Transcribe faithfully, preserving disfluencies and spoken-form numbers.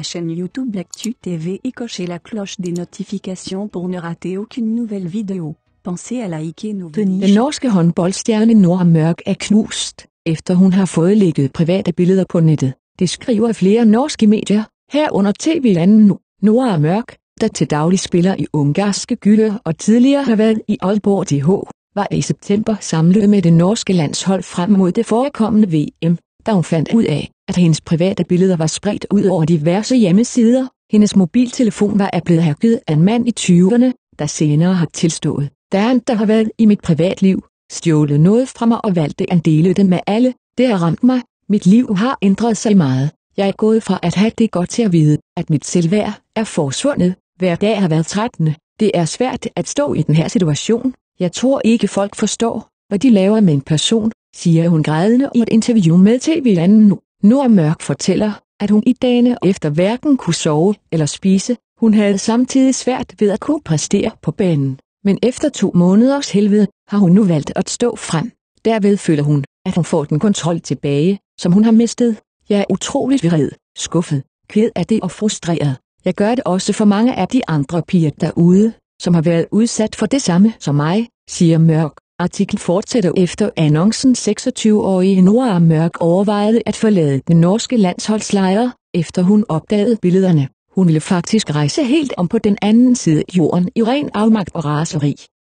chaîne YouTube L'actu T V et cochez la cloche des notifications pour ne rater aucune nouvelle vidéo. Pensez à liker nos videos. Den norske håndboldstjerne Nora Mørk er knust, efter hun har fået lækket private billeder på nettet. Det skriver flere norske medier, herunder T V-anden nu. Nora Mørk, der til daglig spiller i ungarske Győr og tidligere har været i Aalborg D H, var i september samlet med det norske landshold frem mod det forekommende V M, da hun fandt ud af, at hendes private billeder var spredt ud over diverse hjemmesider. Hendes mobiltelefon var blevet hacket af en mand i tyverne, der senere har tilstået. Der er en, der har været i mit privatliv, stjålet noget fra mig og valgte at dele det med alle. Det har ramt mig. Mit liv har ændret sig meget. Jeg er gået fra at have det godt til at vide, at mit selvværd er forsvundet. Hver dag har været trættende. Det er svært at stå i den her situation. Jeg tror ikke folk forstår, hvad de laver med en person, siger hun grædende i et interview med T V-anden nu. Nora Mørk fortæller, at hun i dagene efter hverken kunne sove eller spise. Hun havde samtidig svært ved at kunne præstere på banen. Men efter to måneders helvede har hun nu valgt at stå frem. Derved føler hun, at hun får den kontrol tilbage, som hun har mistet. Jeg er utroligt vred, skuffet, ked af det og frustreret. Jeg gør det også for mange af de andre piger derude, som har været udsat for det samme som mig, siger Mørk. Artiklen fortsætter efter annoncen. seksogtyve-årige Nora Mørk overvejede at forlade den norske landsholdslejr, efter hun opdagede billederne. Hun ville faktisk rejse helt om på den anden side af jorden i ren afmagt og raseri.